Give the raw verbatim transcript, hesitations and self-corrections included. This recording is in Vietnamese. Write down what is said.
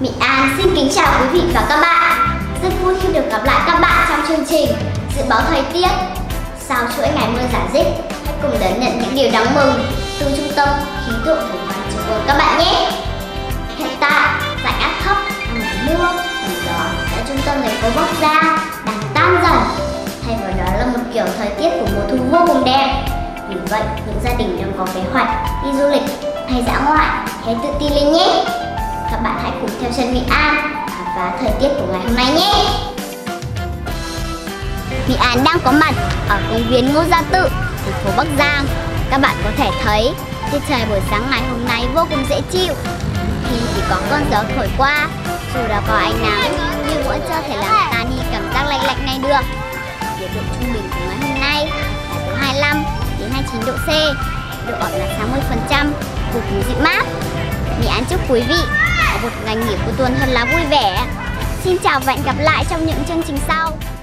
Mỹ An xin kính chào quý vị và các bạn. Rất vui khi được gặp lại các bạn trong chương trình Dự báo thời tiết. Sau chuỗi ngày mưa rả rích, hãy cùng đón nhận những điều đáng mừng từ Trung tâm Khí tượng Thủy văn Trung ương các bạn nhé. Hiện tại, rãnh áp thấp đang mưa, tầm gió tại trung tâm thành phố Bắc Giang đang tan dần. Thay vào đó là một kiểu thời tiết của mùa thu vô cùng đẹp. Vì vậy, những gia đình đang có kế hoạch đi du lịch hay dã ngoại hãy tự tin lên nhé. Các bạn hãy cùng theo chân Mỹ An khám phá thời tiết của ngày hôm nay nhé. Mỹ An đang có mặt ở công viên Ngô Gia Tự, thành phố Bắc Giang. Các bạn có thể thấy tiết trời buổi sáng ngày hôm nay vô cùng dễ chịu. Khi chỉ có cơn gió thổi qua, dù đã có ánh nắng nhưng vẫn chưa thể làm tan đi cảm giác lạnh lạnh này được. Nhiệt độ trung bình của ngày hôm nay là từ hai mươi lăm đến hai mươi chín độ C, độ ẩm là sáu mươi phần trăm, vô cùng dịu mát. Mỹ An chúc quý vị có một ngày nghỉ cuối tuần thật là vui vẻ. Xin chào và hẹn gặp lại trong những chương trình sau.